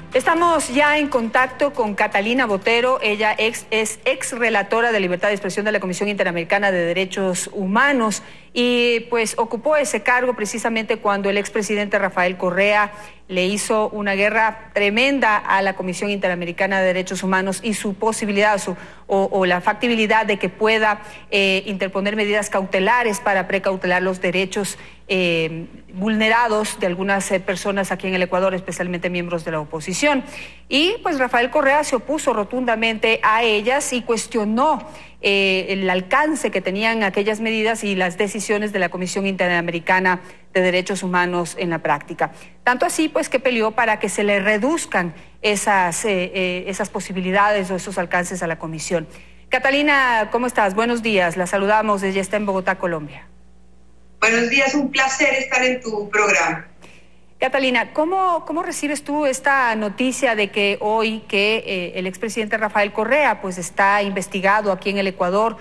Estamos ya en contacto con Catalina Botero. Ella es ex relatora de libertad de expresión de la Comisión Interamericana de Derechos Humanos y pues ocupó ese cargo precisamente cuando el expresidente Rafael Correa le hizo una guerra tremenda a la Comisión Interamericana de Derechos Humanos y su posibilidad o la factibilidad de que pueda interponer medidas cautelares para precautelar los derechos vulnerados de algunas personas aquí en el Ecuador, especialmente miembros de la oposición. Y pues Rafael Correa se opuso rotundamente a ellas y cuestionó el alcance que tenían aquellas medidas y las decisiones de la Comisión Interamericana de Derechos Humanos en la práctica. Tanto así pues que peleó para que se le reduzcan esas posibilidades o esos alcances a la Comisión. Catalina, ¿cómo estás? Buenos días, la saludamos, ella está en Bogotá, Colombia. Buenos días, un placer estar en tu programa. Catalina, ¿cómo recibes tú esta noticia de que hoy el expresidente Rafael Correa pues está investigado aquí en el Ecuador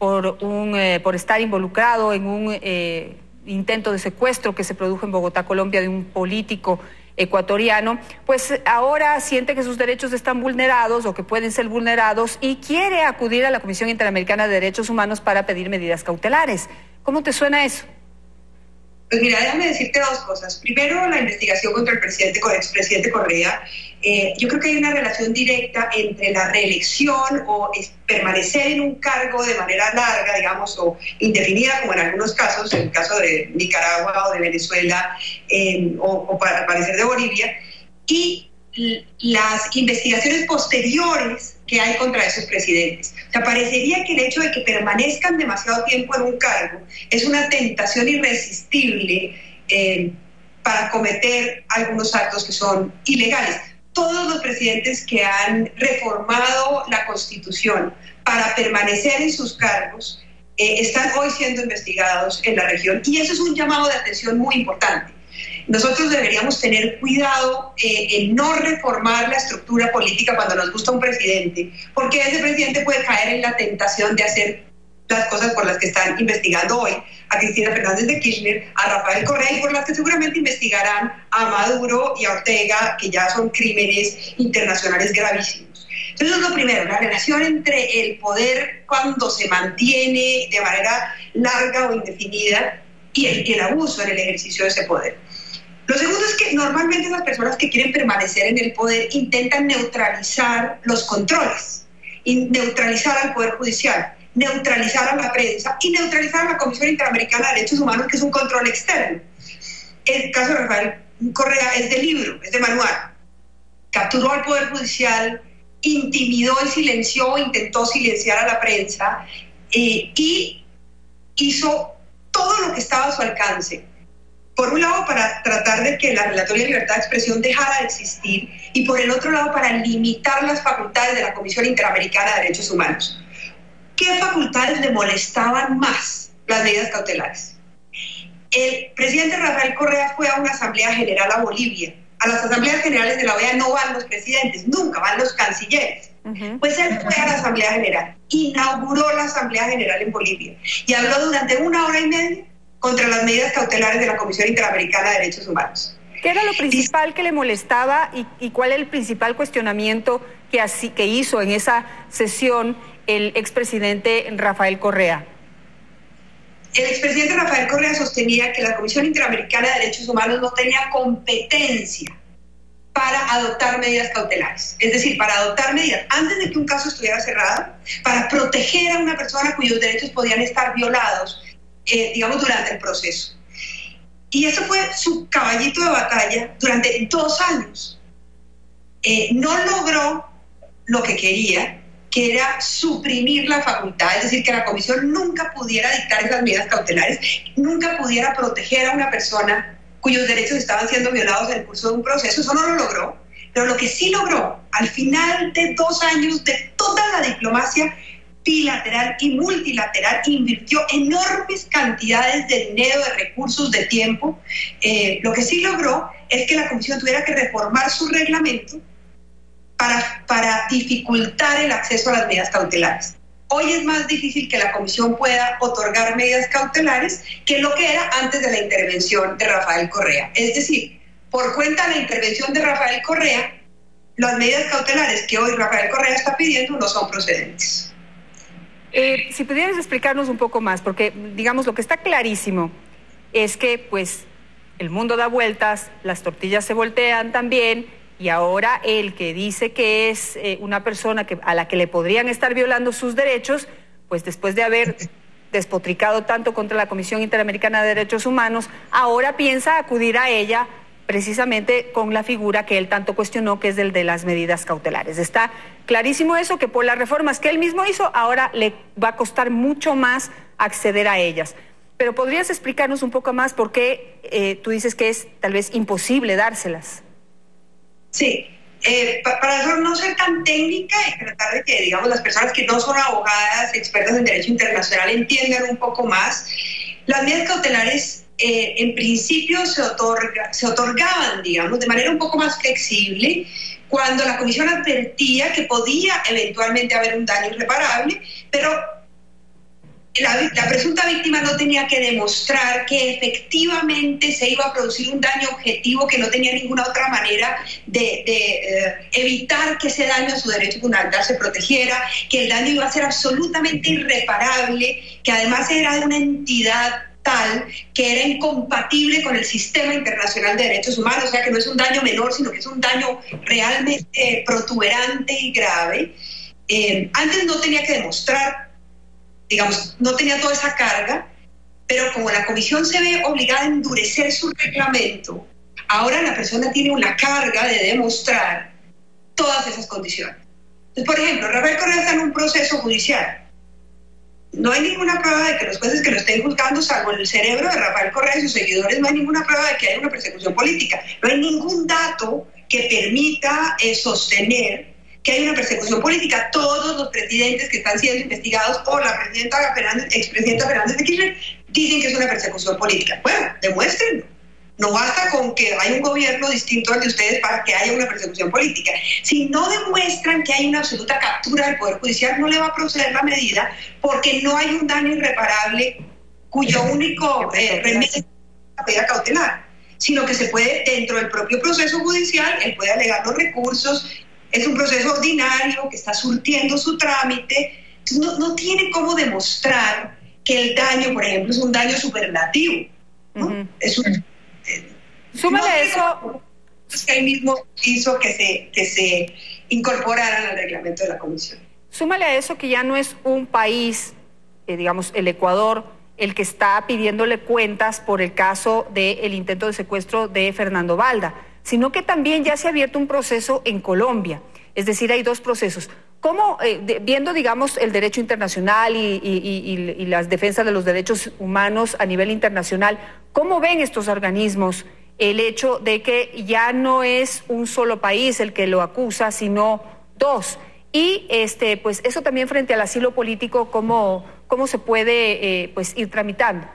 por estar involucrado en un intento de secuestro que se produjo en Bogotá, Colombia, de un político ecuatoriano? Pues ahora siente que sus derechos están vulnerados o que pueden ser vulnerados y quiere acudir a la Comisión Interamericana de Derechos Humanos para pedir medidas cautelares. ¿Cómo te suena eso? Pues mira, déjame decirte dos cosas. Primero, la investigación contra el expresidente Correa. Yo creo que hay una relación directa entre la reelección o permanecer en un cargo de manera larga, digamos, o indefinida, como en algunos casos, en el caso de Nicaragua o de Venezuela, o para parecer de Bolivia, y las investigaciones posteriores que hay contra esos presidentes. O sea, parecería que el hecho de que permanezcan demasiado tiempo en un cargo es una tentación irresistible para cometer algunos actos que son ilegales. Todos los presidentes que han reformado la Constitución para permanecer en sus cargos están hoy siendo investigados en la región, y eso es un llamado de atención muy importante. Nosotros deberíamos tener cuidado en no reformar la estructura política cuando nos gusta un presidente, porque ese presidente puede caer en la tentación de hacer las cosas por las que están investigando hoy a Cristina Fernández de Kirchner, a Rafael Correa, y por las que seguramente investigarán a Maduro y a Ortega, que ya son crímenes internacionales gravísimos. Entonces, lo primero, la relación entre el poder cuando se mantiene de manera larga o indefinida y el abuso en el ejercicio de ese poder. Lo segundo es que normalmente las personas que quieren permanecer en el poder intentan neutralizar los controles, y neutralizar al Poder Judicial, neutralizar a la prensa y neutralizar a la Comisión Interamericana de Derechos Humanos, que es un control externo. El caso de Rafael Correa es de libro, es de manual. Capturó al Poder Judicial, intimidó y silenció, intentó silenciar a la prensa y hizo todo lo que estaba a su alcance. Por un lado, para tratar de que la Relatoría de Libertad de Expresión dejara de existir, y por el otro lado, para limitar las facultades de la Comisión Interamericana de Derechos Humanos. ¿Qué facultades le molestaban más las medidas cautelares? El presidente Rafael Correa fue a una asamblea general a Bolivia. A las asambleas generales de la OEA no van los presidentes, nunca van los cancilleres. Pues él fue a la asamblea general, inauguró la asamblea general en Bolivia y habló durante 1 hora y media contra las medidas cautelares de la Comisión Interamericana de Derechos Humanos. ¿Qué era lo principal que le molestaba y cuál es el principal cuestionamiento que hizo en esa sesión el expresidente Rafael Correa? El expresidente Rafael Correa sostenía que la Comisión Interamericana de Derechos Humanos no tenía competencia para adoptar medidas cautelares. Es decir, para adoptar medidas antes de que un caso estuviera cerrado, para proteger a una persona cuyos derechos podían estar violados, digamos, durante el proceso. Y eso fue su caballito de batalla durante 2 años. No logró lo que quería, que era suprimir la facultad, es decir, que la comisión nunca pudiera dictar esas medidas cautelares, nunca pudiera proteger a una persona cuyos derechos estaban siendo violados en el curso de un proceso. Eso no lo logró. Pero lo que sí logró, al final de 2 años de toda la diplomacia bilateral y multilateral, invirtió enormes cantidades de dinero, de recursos, de tiempo. Lo que sí logró es que la Comisión tuviera que reformar su reglamento para dificultar el acceso a las medidas cautelares. Hoy es más difícil que la Comisión pueda otorgar medidas cautelares que lo que era antes de la intervención de Rafael Correa. Es decir, por cuenta de la intervención de Rafael Correa, las medidas cautelares que hoy Rafael Correa está pidiendo no son procedentes. Si pudieras explicarnos un poco más, porque digamos lo que está clarísimo es que pues el mundo da vueltas, las tortillas se voltean también, y ahora el que dice que es una persona a la que le podrían estar violando sus derechos, pues después de haber despotricado tanto contra la Comisión Interamericana de Derechos Humanos, ahora piensa acudir a ella precisamente con la figura que él tanto cuestionó, que es el de las medidas cautelares. Está clarísimo eso, que por las reformas que él mismo hizo, ahora le va a costar mucho más acceder a ellas. Pero ¿podrías explicarnos un poco más por qué tú dices que es tal vez imposible dárselas? Sí, para no ser tan técnica y tratar de que, digamos, las personas que no son abogadas, expertas en derecho internacional entiendan un poco más, las medidas cautelares en principio se otorgaban, digamos, de manera un poco más flexible cuando la comisión advertía que podía eventualmente haber un daño irreparable, pero la presunta víctima no tenía que demostrar que efectivamente se iba a producir un daño objetivo, que no tenía ninguna otra manera de evitar que ese daño a su derecho fundamental se protegiera, que el daño iba a ser absolutamente irreparable, que además era de una entidad tal que era incompatible con el sistema internacional de derechos humanos, o sea que no es un daño menor, sino que es un daño realmente protuberante y grave. Antes no tenía que demostrar, digamos, no tenía toda esa carga, pero como la comisión se ve obligada a endurecer su reglamento, ahora la persona tiene una carga de demostrar todas esas condiciones. Entonces, por ejemplo, Rafael Correa está en un proceso judicial. No hay ninguna prueba de que los jueces que lo estén juzgando, salvo en el cerebro de Rafael Correa y sus seguidores, no hay ninguna prueba de que haya una persecución política. No hay ningún dato que permita sostener que hay una persecución política. Todos los presidentes que están siendo investigados por la expresidenta Fernández de Kirchner dicen que es una persecución política. Bueno, demuéstrenlo. No basta con que haya un gobierno distinto al de ustedes para que haya una persecución política. Si no demuestran que hay una absoluta captura del Poder Judicial, no le va a proceder la medida, porque no hay un daño irreparable cuyo único remedio es la medida cautelar, sino que se puede, dentro del propio proceso judicial, él puede alegar los recursos. Es un proceso ordinario que está surtiendo su trámite. No tiene cómo demostrar que el daño, por ejemplo, es un daño superlativo, ¿no? Es un... Súmale a eso. Que él mismo hizo que se incorporaran al reglamento de la comisión. Súmale a eso que ya no es un país, digamos, el Ecuador, el que está pidiéndole cuentas por el caso del intento de secuestro de Fernando Balda, sino que también ya se ha abierto un proceso en Colombia. Es decir, hay dos procesos. ¿Cómo, viendo, digamos, el derecho internacional y las defensas de los derechos humanos a nivel internacional, cómo ven estos organismos el hecho de que ya no es un solo país el que lo acusa, sino dos? Y pues eso también frente al asilo político, ¿cómo se puede pues ir tramitando?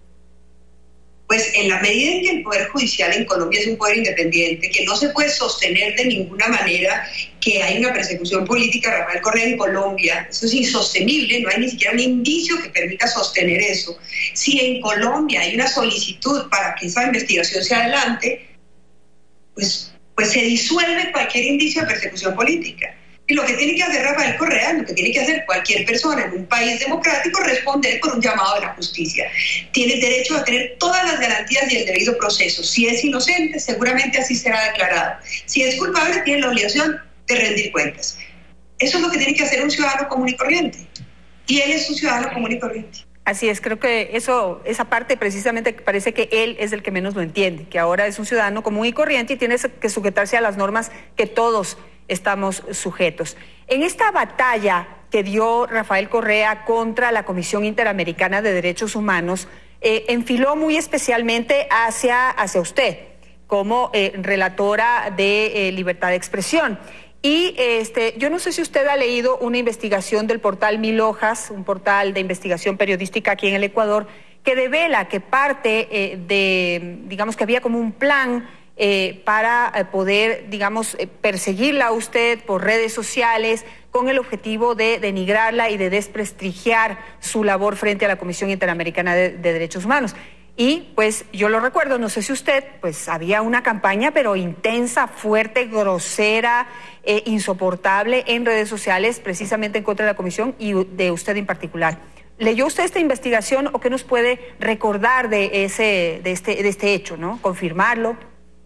Pues en la medida en que el Poder Judicial en Colombia es un poder independiente, que no se puede sostener de ninguna manera que hay una persecución política a Rafael Correa en Colombia, eso es insostenible, no hay ni siquiera un indicio que permita sostener eso. Si en Colombia hay una solicitud para que esa investigación sea adelante, pues se disuelve cualquier indicio de persecución política. Y lo que tiene que hacer Rafael Correa, lo que tiene que hacer cualquier persona en un país democrático, responder con un llamado de la justicia. Tiene derecho a tener todas las garantías y el debido proceso. Si es inocente, seguramente así será declarado. Si es culpable, tiene la obligación de rendir cuentas. Eso es lo que tiene que hacer un ciudadano común y corriente. Y él es un ciudadano común y corriente. Así es, creo que esa parte precisamente parece que él es el que menos lo entiende, que ahora es un ciudadano común y corriente y tiene que sujetarse a las normas que todos estamos sujetos. En esta batalla que dio Rafael Correa contra la Comisión Interamericana de Derechos Humanos, enfiló muy especialmente hacia usted, como relatora de libertad de expresión. Y yo no sé si usted ha leído una investigación del portal Mil Hojas, un portal de investigación periodística aquí en el Ecuador, que devela que parte digamos que había como un plan para poder, digamos, perseguirla a usted por redes sociales con el objetivo de denigrarla y de desprestigiar su labor frente a la Comisión Interamericana de Derechos Humanos. Y pues yo lo recuerdo, no sé si usted, pues había una campaña pero intensa, fuerte, grosera, insoportable en redes sociales, precisamente en contra de la comisión y de usted en particular. ¿Leyó usted esta investigación o qué nos puede recordar de este hecho, ¿no? Confirmarlo.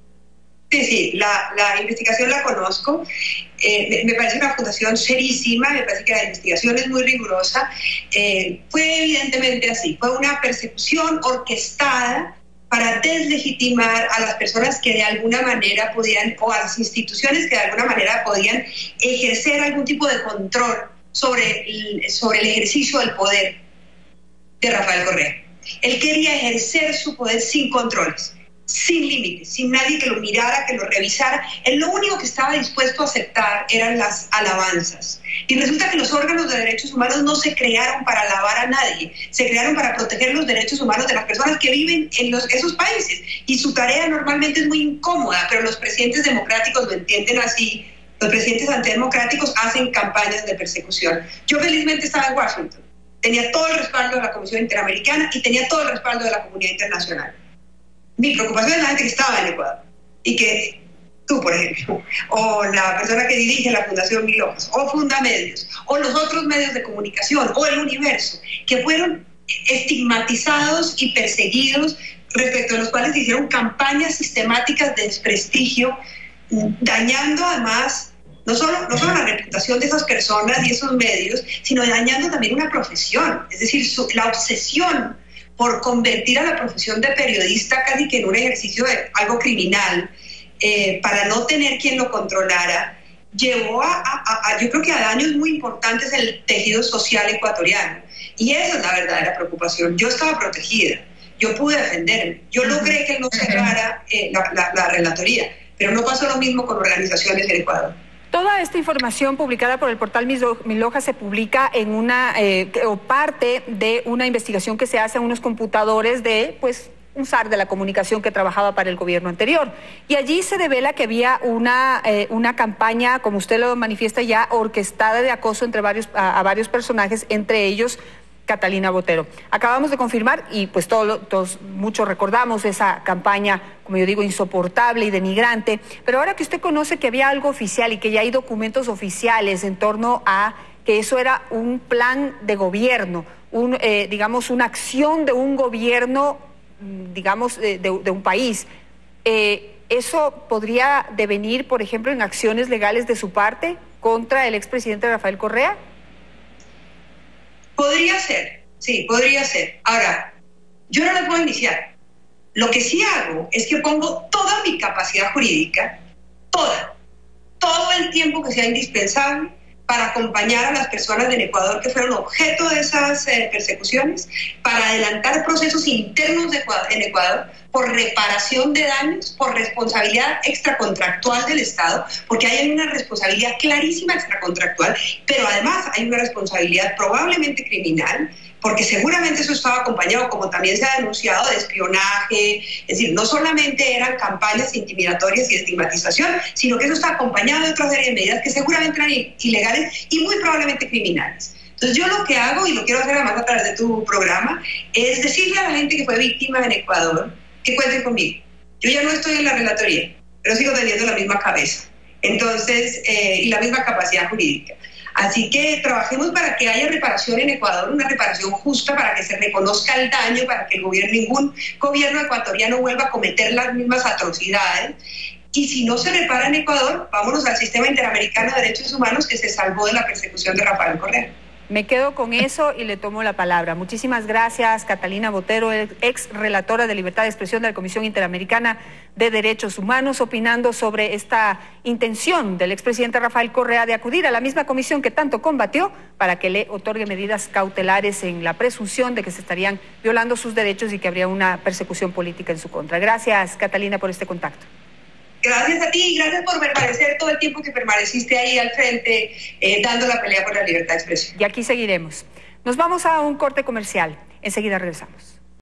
Sí, la investigación la conozco. Me parece una fundación serísima, me parece que la investigación es muy rigurosa. Fue evidentemente así, fue una persecución orquestada para deslegitimar a las personas que de alguna manera podían, o a las instituciones que de alguna manera podían ejercer algún tipo de control sobre el ejercicio del poder de Rafael Correa. Él quería ejercer su poder sin controles, sin límites, sin nadie que lo mirara, que lo revisara. Él lo único que estaba dispuesto a aceptar eran las alabanzas. Y resulta que los órganos de derechos humanos no se crearon para alabar a nadie, se crearon para proteger los derechos humanos de las personas que viven en esos países. Y su tarea normalmente es muy incómoda, pero los presidentes democráticos lo entienden así. Los presidentes antidemocráticos hacen campañas de persecución. Yo felizmente estaba en Washington, tenía todo el respaldo de la Comisión Interamericana y tenía todo el respaldo de la comunidad internacional. Mi preocupación es la gente que estaba en Ecuador y que tú, por ejemplo, o la persona que dirige la Fundación Mil Hojas, o Fundamedios, o los otros medios de comunicación, o el Universo, que fueron estigmatizados y perseguidos, respecto a los cuales se hicieron campañas sistemáticas de desprestigio, dañando además no solo la reputación de esas personas y esos medios, sino dañando también una profesión, es decir, la obsesión por convertir a la profesión de periodista casi que en un ejercicio de algo criminal, para no tener quien lo controlara, llevó yo creo que a daños muy importantes en el tejido social ecuatoriano. Y esa es la verdadera preocupación. Yo estaba protegida, yo pude defenderme, yo logré que no cerrara la relatoría, pero no pasó lo mismo con organizaciones en Ecuador. Toda esta información publicada por el portal Mil Hojas se publica en o parte de una investigación que se hace en unos computadores de, pues, un zar de la comunicación que trabajaba para el gobierno anterior. Y allí se devela que había una campaña, como usted lo manifiesta ya, orquestada de acoso entre a varios personajes, entre ellos Catalina Botero. Acabamos de confirmar y pues todos muchos recordamos esa campaña, como yo digo, insoportable y denigrante, pero ahora que usted conoce que había algo oficial y que ya hay documentos oficiales en torno a que eso era un plan de gobierno, digamos, una acción de un gobierno, digamos, de un país, ¿eso podría devenir, por ejemplo, en acciones legales de su parte contra el expresidente Rafael Correa? Podría ser, sí, podría ser. Ahora, yo no lo puedo iniciar. Lo que sí hago es que pongo toda mi capacidad jurídica, todo el tiempo que sea indispensable para acompañar a las personas del Ecuador que fueron objeto de esas persecuciones, para adelantar procesos internos en Ecuador por reparación de daños, por responsabilidad extracontractual del Estado, porque hay una responsabilidad clarísima extracontractual, pero además hay una responsabilidad probablemente criminal, porque seguramente eso estaba acompañado, como también se ha denunciado, de espionaje. Es decir, no solamente eran campañas intimidatorias y de estigmatización, sino que eso está acompañado de otra serie de medidas que seguramente eran ilegales y muy probablemente criminales. Entonces yo lo que hago, y lo quiero hacer además a través de tu programa, es decirle a la gente que fue víctima en Ecuador que cuenten conmigo. Yo ya no estoy en la relatoría, pero sigo teniendo la misma cabeza, entonces, y la misma capacidad jurídica. Así que trabajemos para que haya reparación en Ecuador, una reparación justa, para que se reconozca el daño, para que ningún gobierno ecuatoriano vuelva a cometer las mismas atrocidades. Y si no se repara en Ecuador, vámonos al Sistema Interamericano de Derechos Humanos, que se salvó de la persecución de Rafael Correa. Me quedo con eso y le tomo la palabra. Muchísimas gracias, Catalina Botero, ex relatora de Libertad de Expresión de la Comisión Interamericana de Derechos Humanos, opinando sobre esta intención del expresidente Rafael Correa de acudir a la misma comisión que tanto combatió para que le otorgue medidas cautelares en la presunción de que se estarían violando sus derechos y que habría una persecución política en su contra. Gracias, Catalina, por este contacto. Gracias a ti y gracias por permanecer todo el tiempo que permaneciste ahí al frente, dando la pelea por la libertad de expresión. Y aquí seguiremos. Nos vamos a un corte comercial. Enseguida regresamos.